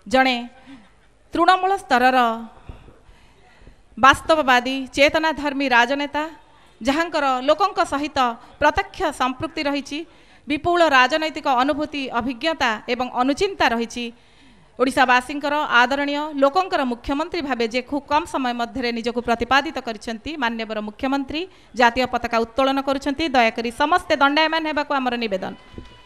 जड़े तृणमूल स्तर वास्तववादी चेतनाधर्मी राजनेता जहाँकर लोकंक सहित प्रत्यक्ष संपृक्ति रही विपुल राजनैतिक अनुभूति अभिज्ञता एवं अनुचिंता रही ओडिशावासींकर आदरणीय लोकंकर मुख्यमंत्री भावे जे खूब कम समय मध्य निजक प्रतिपादित करिसेंती माननीय मुख्यमंत्री जातीय पताका उत्तोलन करुछंती। दयाकरी समस्ते दंडायमान हेबाकु आमर निवेदन।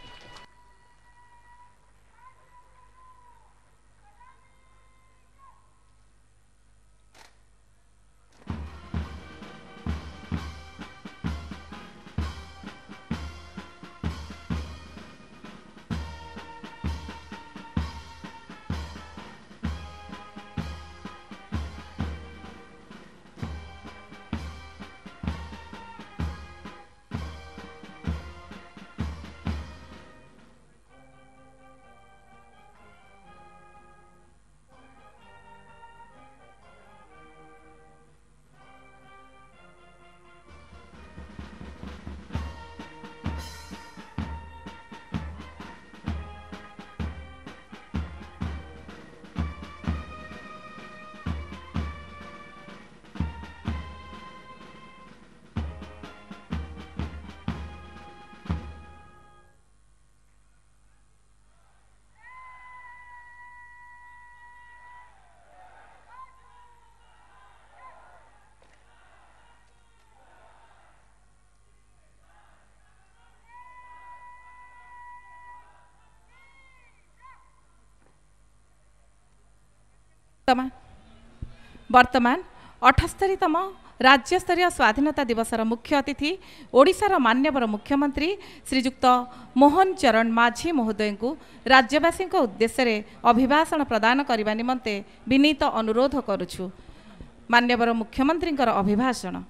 वर्तमान 78तम राज्यस्तरीय स्वाधीनता दिवसर मुख्य अतिथि ओडिशार मान्यवर मुख्यमंत्री श्रीजुक्त मोहन चरण माझी महोदय को राज्यवासी उद्देश्य अभिभाषण प्रदान करने निमंते विनीत अनुरोध करुछु। मान्यवर मुख्यमंत्री अभिभाषण।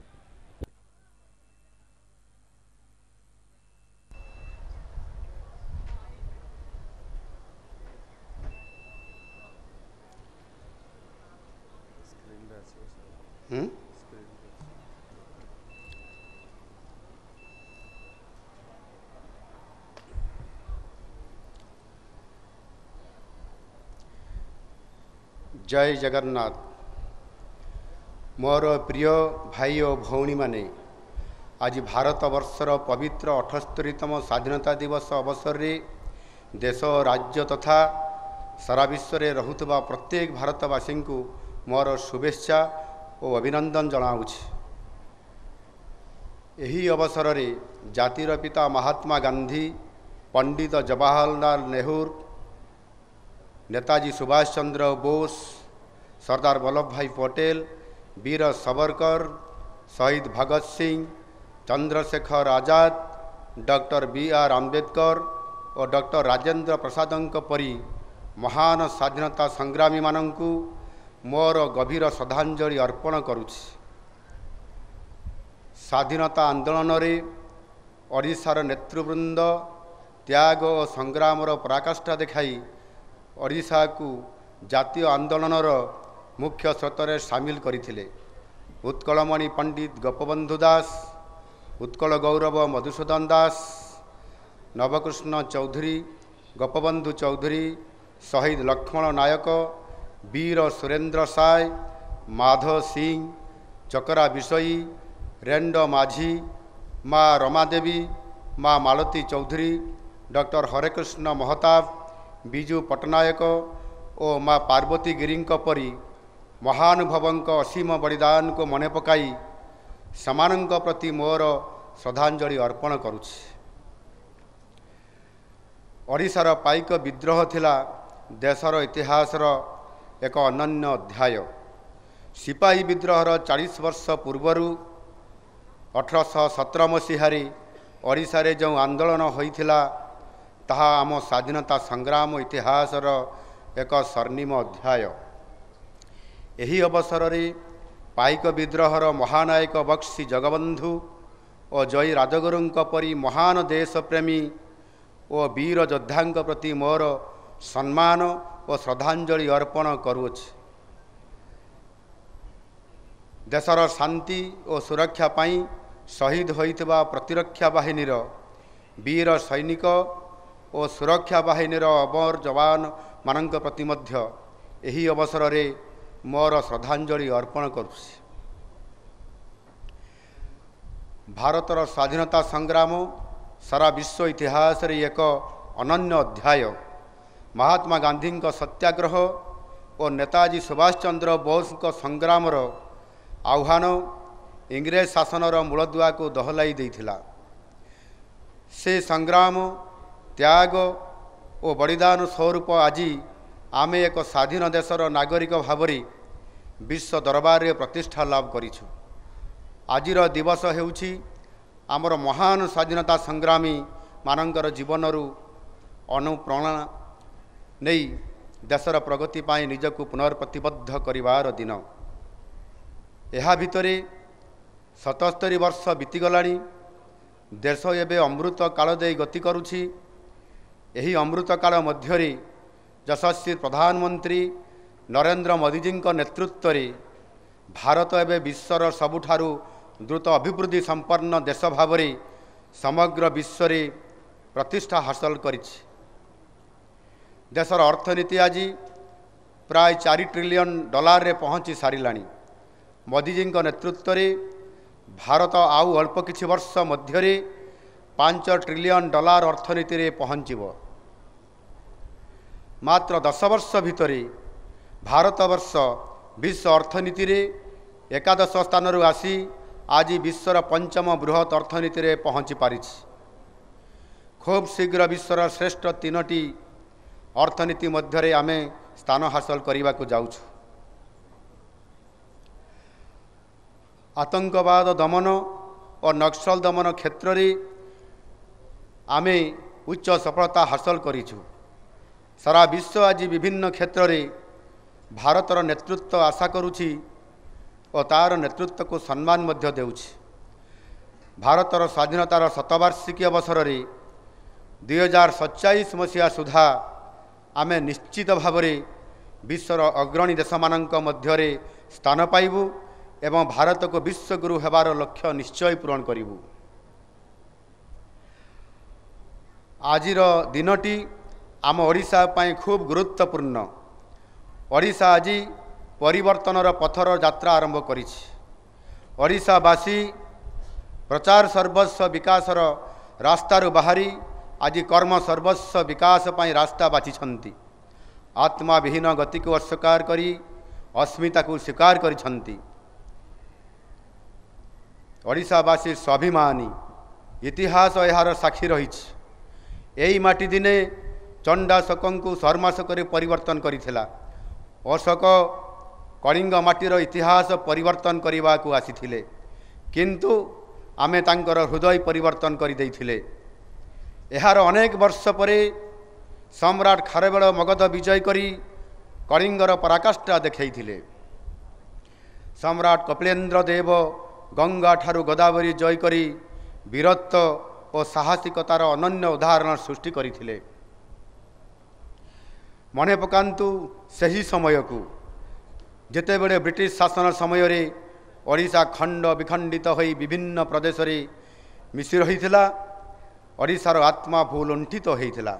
जय जगन्नाथ। मोर प्रिय भाई और भौणी माने आज भारत वर्षर पवित्र 78तम स्वाधीनता दिवस अवसर रे देश राज्य तथा सारा विश्व रे रहुतबा प्रत्येक भारतवासी को मोर शुभेच्छा और अभिनंदन जनाऊछि। एही अवसर रे जातिर पिता महात्मा गांधी, पंडित जवाहरलाल नेहरू, नेताजी सुभाष चंद्र बोस, सरदार वल्लभ भाई पटेल, वीर सावरकर, शहीद भगत सिंह, चंद्रशेखर आजाद, डॉक्टर बी.आर. आंबेडकर और डॉक्टर राजेंद्र प्रसादों परी महान स्वाधीनता संग्रामी मानंकु मोर गभीर श्रद्धांजलि अर्पण करुछि। स्वाधीनता आंदोलन रे ओडिशार नेतृवृंद त्याग और संग्रामर पराकाष्ठा देखाई ओडिशा को जातीय आंदोलनर मुख्य स्रोतर सामिल करथिले। उत्कलमणि पंडित गोपबंधु दास, उत्कल गौरव मधुसूदन दास, नवकृष्ण चौधरी, गोपबंधु चौधरी, शहीद लक्ष्मण नायक, वीर सुरेंद्र साय, माधव सिंह, चकरा बिशई, रेंडो माझी, माँ रमादेवी, माँ मालती चौधरी, डॉक्टर हरेकृष्ण महताब, बिजू पट्टनायक और माँ पार्वती गिरी परी महानुभवों असीम बलिदान को मन पकाई समानक प्रति मोर श्रद्धांजलि अर्पण करुछि। ओडिशार पाइक विद्रोह थिला देशर इतिहासर एक अनन्य अध्याय। सिपाही विद्रोहर 40 वर्ष पूर्वरु 1817 मसीहारे ओडिशा जो आंदोलन होइथिला ताहा आम स्वाधीनता संग्राम इतिहासर एक स्वर्णिम अध्याय। एही अवसर रे पाइक विद्रोहर महानायक बक्सी जगबंधु और जय राजगुरुंक परी महान देशप्रेमी और वीर योद्धांक प्रति मोर सम्मान और श्रद्धांजलि अर्पण करुछि। देशर शांति और सुरक्षा पाई शहीद होइतबा प्रतिरक्षा बाहिनीर वीर सैनिक ଓ ସୁରକ୍ଷା ବାହିନୀର ଅମର ଯବାନ ମାନଙ୍କ ପ୍ରତି ମଧ୍ୟ ଏହି ଅବସରରେ ମୋର ଶ୍ରଦ୍ଧାଞ୍ଜଳି ଅର୍ପଣ କରୁଛି। ଭାରତର ସ୍ୱାଧୀନତା ସଂଗ୍ରାମ ସାରା ବିଶ୍ୱ ଇତିହାସରେ ଏକ ଅନନ୍ୟ ଅଧ୍ୟାୟ। ମହାତ୍ମା ଗାନ୍ଧୀଙ୍କ ସତ୍ୟାଗ୍ରହ ଓ ନେତାଜୀ ସୁଭାଷ ଚନ୍ଦ୍ର ବୋଷଙ୍କ ସଂଗ୍ରାମର ଆହ୍ୱାନ ଇଂରେଜ ଶାସନର ମୂଳଦୁଆକୁ ଦୋହଲାଇ ଦେଇଥିଲା। ସେ ସଂଗ୍ରାମ, ତ୍ୟାଗ ଓ ବଳିଦାନ ସ୍ୱରୂପ ଆଜି ଆମେ ଏକ ସ୍ୱାଧୀନ ଦେଶର ନାଗରିକ ଭାବରେ ବିଶ୍ୱ ଦରବାରରେ ପ୍ରତିଷ୍ଠା ଲାଭ କରିଛୁ। ଆଜିର ଦିବସ ହେଉଛି ଆମର ମହାନ ସ୍ୱାଧୀନତା ସଂଗ୍ରାମୀ ମାନଙ୍କର ଜୀବନରୁ ଅନୁପ୍ରେରଣା ନେଇ ଦେଶର ପ୍ରଗତି ପାଇଁ ନିଜକୁ ପୁନର୍ପ୍ରତିବଦ୍ଧ କରିବାର ଦିନ। ଏହା ଭିତରେ 77 ବର୍ଷ ବିତିଗଲାଣି। ଦେଶ ଏବେ ଅମୃତ କାଳ ଦେଇ ଗତି କରୁଛି। ଏହି ଅମୃତ କାଳ ମଧ୍ୟରେ ଯଶସ୍ୱୀ ପ୍ରଧାନମନ୍ତ୍ରୀ ନରେନ୍ଦ୍ର ମୋଦିଜୀଙ୍କ ନେତୃତ୍ୱରେ ଭାରତ ଏବେ ବିଶ୍ୱର ସବୁଠାରୁ ଦ୍ରୁତ ଅଭିବୃଦ୍ଧି ସମ୍ପନ୍ନ ଦେଶ ଭାବରେ ସମଗ୍ର ବିଶ୍ୱରେ ପ୍ରତିଷ୍ଠା ହାସଲ କରିଛି। ଦେଶର ଅର୍ଥନୀତି ଆଜି ପ୍ରାୟ $4 ଟ୍ରିଲିୟନ ପହଞ୍ଚି ସାରିଲାଣି। ମୋଦିଜୀଙ୍କ ନେତୃତ୍ୱରେ ଭାରତ ଆଉ ଅଳ୍ପ କିଛି ବର୍ଷ ମଧ୍ୟରେ $5 ଟ୍ରିଲିୟନ ଅର୍ଥନୀତିରେ ପହଞ୍ଚିବ। ମାତ୍ର 10 ବର୍ଷ ଭିତରେ ଭାରତବର୍ଷ ବିଶ୍ୱ ଅର୍ଥନୀତିରେ ଏକାଦଶ ସ୍ଥାନରୁ ଆସି ଆଜି ବିଶ୍ୱର 5ମ ବୃହତ୍ ଅର୍ଥନୀତିରେ ପହଞ୍ଚି ପାରିଛି। ଖୁବ୍ ଶୀଘ୍ର ବିଶ୍ୱର ଶ୍ରେଷ୍ଠ 3ଟି ଅର୍ଥନୀତି ମଧ୍ୟରେ ଆମେ ସ୍ଥାନ ହାସଲ କରିବାକୁ ଯାଉଛୁ। ଆତଙ୍କବାଦ ଦମନ ଓ ନକ୍ସଲ ଦମନ କ୍ଷେତ୍ରରେ ଆମେ ଉଚ୍ଚ ସଫଳତା ହାସଲ କରିଛୁ। ସାରା ବିଶ୍ୱ ଆଜି ବିଭିନ୍ନ କ୍ଷେତ୍ରରେ ଭାରତର ନେତୃତ୍ୱ ଆଶା କରୁଛି ଓ ତା'ର ନେତୃତ୍ୱକୁ ସମ୍ମାନ ମଧ୍ୟ ଦେଉଛି। ଭାରତର ସ୍ୱାଧୀନତାର ଶତବାର୍ଷିକୀ ଅବସରରେ 2047 ମସିହା ସୁଦ୍ଧା ଆମେ ନିଶ୍ଚିତ ଭାବରେ ବିଶ୍ୱର ଅଗ୍ରଣୀ ଦେଶମାନଙ୍କ ମଧ୍ୟରେ ସ୍ଥାନ ପାଇବୁ ଏବଂ ଭାରତକୁ ବିଶ୍ୱଗୁରୁ ହେବାର ଲକ୍ଷ୍ୟ ନିଶ୍ଚୟ ପୂରଣ କରିବୁ। ଆଜିର ଦିନଟି ଆମ ଓଡ଼ିଶା ପାଇଁ ଖୁବ୍ ଗୁରୁତ୍ୱପୂର୍ଣ୍ଣ। ଓଡ଼ିଶା ଆଜି ପରିବର୍ତ୍ତନର ପଥର ଯାତ୍ରା ଆରମ୍ଭ କରିଛି। ଓଡ଼ିଶାବାସୀ ପ୍ରଚାର ସର୍ବସ୍ୱ ବିକାଶର ରାସ୍ତାରୁ ବାହାରି ଆଜି କର୍ମ ସର୍ବସ୍ୱ ବିକାଶ ପାଇଁ ରାସ୍ତା ବାଛିଛନ୍ତି। ଆତ୍ମାବିହୀନ ଗତିକୁ ଅସ୍ୱୀକାର କରି ଅସ୍ମିତାକୁ ସ୍ୱୀକାର କରିଛନ୍ତି। ଓଡ଼ିଶାବାସୀ ସ୍ୱାଭିମାନୀ। ଇତିହାସ ଏହାର ସାକ୍ଷୀ ରହିଛି। ଏହି ମାଟି ଦିନେ ଚଣ୍ଡାଶୋକଙ୍କୁ ଶର୍ମାଶୋକରେ ପରିବର୍ତ୍ତନ କରିଥିଲା। ଅଶୋକ କଳିଙ୍ଗ ମାଟିର ଇତିହାସ ପରିବର୍ତ୍ତନ କରିବାକୁ ଆସିଥିଲେ, କିନ୍ତୁ ଆମେ ତାଙ୍କର ହୃଦୟ ପରିବର୍ତ୍ତନ କରିଦେଇଥିଲେ। ଏହାର ଅନେକ ବର୍ଷ ପରେ ସମ୍ରାଟ ଖାରବେଳ ମଗଧ ବିଜୟ କରି କଳିଙ୍ଗର ପରାକାଷ୍ଠା ଦେଖାଇଥିଲେ। ସମ୍ରାଟ କପିଳେନ୍ଦ୍ର ଦେବ ଗଙ୍ଗାଠାରୁ ଗୋଦାବରୀ ଜୟ କରି ବୀରତ୍ୱ ଓ ସାହସିକତାର ଅନନ୍ୟ ଉଦାହରଣ ସୃଷ୍ଟି କରିଥିଲେ। ମନେ ପକାନ୍ତୁ ସେହି ସମୟକୁ, ଯେତେବେଳେ ବ୍ରିଟିଶ ଶାସନ ସମୟରେ ଓଡ଼ିଶା ଖଣ୍ଡ ବିଖଣ୍ଡିତ ହୋଇ ବିଭିନ୍ନ ପ୍ରଦେଶରେ ମିଶି ରହିଥିଲା। ଓଡ଼ିଶାର ଆତ୍ମା ଭୂଲୁଣ୍ଠିତ ହୋଇଥିଲା।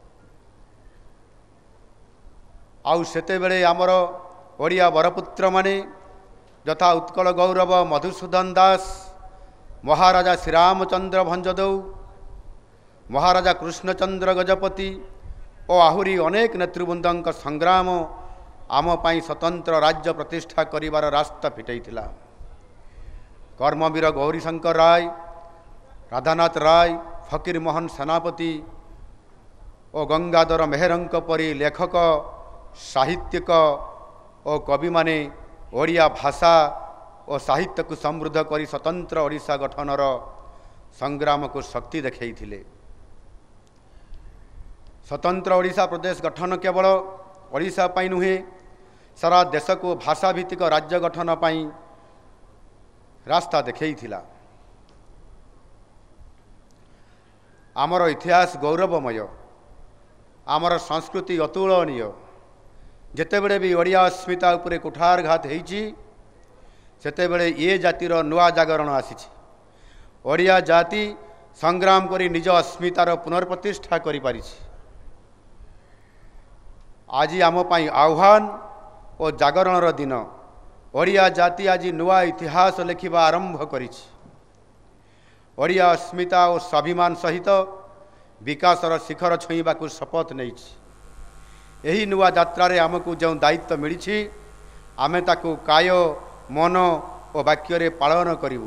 ଆଉ ସେତେବେଳେ ଆମର ଓଡ଼ିଆ ବରପୁତ୍ରମାନେ ଯଥା ଉତ୍କଳ ଗୌରବ ମଧୁସୂଦନ ଦାସ, ମହାରାଜା ଶ୍ରୀରାମଚନ୍ଦ୍ର ଭଞ୍ଜଦେଉ, ମହାରାଜା କୃଷ୍ଣଚନ୍ଦ୍ର ଗଜପତି ଓ ଆହୁରି ଅନେକ ନେତୃବୃନ୍ଦଙ୍କ ସଂଗ୍ରାମ ଆମ ପାଇଁ ସ୍ୱତନ୍ତ୍ର ରାଜ୍ୟ ପ୍ରତିଷ୍ଠା କରିବାର ରାସ୍ତା ଫିଟାଇଥିଲା। କର୍ମବୀର ଗୌରୀଶଙ୍କର ରାୟ, ରାଧାନାଥ ରାୟ, ଫକୀରମୋହନ ସେନାପତି ଓ ଗଙ୍ଗାଧର ମେହେରଙ୍କ ପରି ଲେଖକ, ସାହିତ୍ୟିକ ଓ କବିମାନେ ଓଡ଼ିଆ ଭାଷା ଓ ସାହିତ୍ୟକୁ ସମୃଦ୍ଧ କରି ସ୍ୱତନ୍ତ୍ର ଓଡ଼ିଶା ଗଠନର ସଂଗ୍ରାମକୁ ଶକ୍ତି ଦେଖାଇଥିଲେ। ସ୍ୱତନ୍ତ୍ର ଓଡ଼ିଶା ପ୍ରଦେଶ ଗଠନ କେବଳ ଓଡ଼ିଶା ପାଇଁ ନୁହେଁ, ସାରା ଦେଶକୁ ଭାଷାଭିତ୍ତିକ ରାଜ୍ୟ ଗଠନ ପାଇଁ ରାସ୍ତା ଦେଖାଇଥିଲା। ଆମର ଇତିହାସ ଗୌରବମୟ, ଆମର ସଂସ୍କୃତି ଅତୁଳନୀୟ। ଯେତେବେଳେ ବି ଓଡ଼ିଆ ଅସ୍ମିତା ଉପରେ କୁଠାରଘାତ ହୋଇଛି, ସେତେବେଳେ ଏ ଜାତିର ନୂଆ ଜାଗରଣ ଆସିଛି। ଓଡ଼ିଆ ଜାତି संग्राम करी निज अस्मितार पुनर्प्रतिष्ठा करि पारिछि। आज आम पाई आह्वान और जागरणर दिन। ओडिया जाति आज नुआ इतिहास लिखिबा आरंभ करिछि। ओडिया अस्मिता और स्वाभिमान सहित विकासर शिखर छुईबा को शपथ नेछि। एही नुआ यात्रा रे आमको जो दायित्व मिली आमे ताकू काय मन और वाक्य रे पालन करिवु।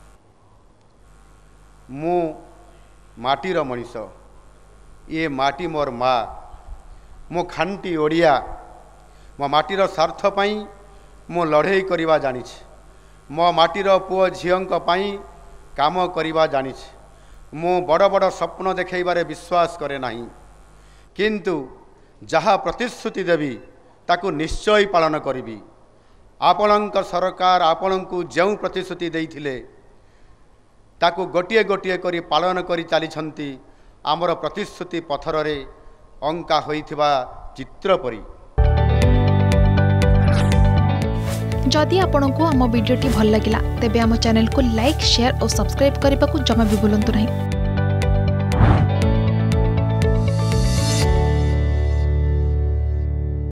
मु माटीर मनीष, ये माटी मोर माँ, मो खांटी ओडिया। मो माटीर स्वार्थ पाई मो लड़े करवा जानी। मो माटीर पुओ झीओं पाई काम करवा जानी। मु बड़ बड़ स्वप्न देखैबारे विश्वास करे नहीं, किंतु जहाँ प्रतिश्रुति देवी ताकू निश्चय पालन करी। आपणक सरकार आपणकू जो प्रतिश्रुति देइथिले ताकू गोटिए गोटिए करी पालन करी चली आमर प्रतिश्रुति पथर रे अंका होइथिबा चित्र परी। जदि आपंक आम भिडी भल लगा तेब आम चैनल को लाइक शेयर और सब्सक्राइब करने को जमा भी भूलु नहीं।